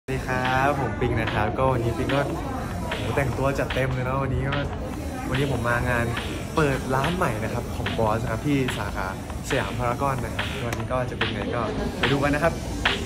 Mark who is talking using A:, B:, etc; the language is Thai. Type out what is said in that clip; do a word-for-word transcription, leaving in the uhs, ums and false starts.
A: สวัสดีครับผมปิงนะครับก็วันนี้ปิงก็โหแต่งตัวจัดเต็มเลยนะวันนี้ก็วันนี้ผมมางานเปิดร้านใหม่นะครับของบอสนะครับที่สาขาสยามพารากอนนะครับวันนี้ก็จะเป็นไงก็ไปดูกันนะครับ